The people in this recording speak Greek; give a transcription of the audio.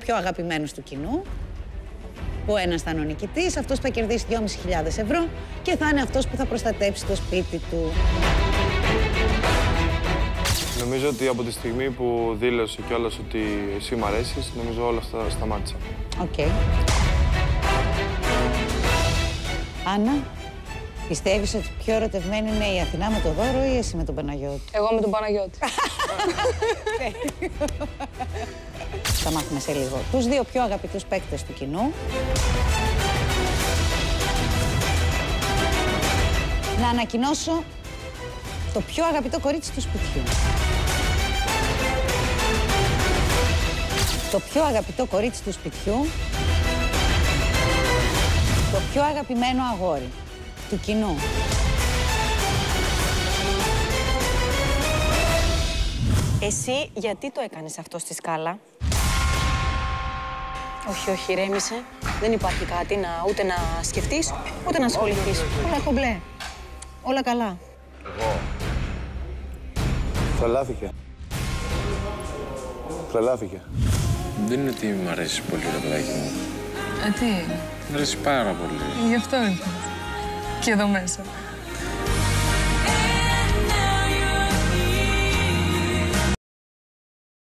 πιο αγαπημένους του κοινού. Ο ένας θα είναι ο νικητής, αυτός που θα κερδίσει 2.500 ευρώ και θα είναι αυτός που θα προστατέψει το σπίτι του. Νομίζω ότι από τη στιγμή που δήλωσε κιόλας ότι εσύ μ' αρέσεις, νομίζω όλα αυτά σταμάτησαν. Οκ. Άννα, πιστεύεις ότι πιο ερωτευμένη είναι η Αθηνά με το δώρο ή εσύ με τον Παναγιώτη? Εγώ με τον Παναγιώτη. Θα μάθουμε σε λίγο τους δύο πιο αγαπητούς παίκτες του κοινού. Να ανακοινώσω το πιο αγαπητό κορίτσι του σπιτιού. Το πιο αγαπητό κορίτσι του σπιτιού. Το πιο αγαπημένο αγόρι του κοινού. Εσύ γιατί το έκανες αυτό στη σκάλα? Όχι, όχι, ηρέμησε. Δεν υπάρχει κάτι ούτε να σκεφτείς, ούτε να ασχοληθείς. Όλα κομπλέ. Όλα καλά. Εγώ. Τρελάθηκε. Τρελάθηκε. Δεν είναι ότι μ' αρέσει πολύ το παιδάκι μου. Τι? Μ' αρέσει πάρα πολύ. Γι' αυτό ήρθα. Και εδώ μέσα.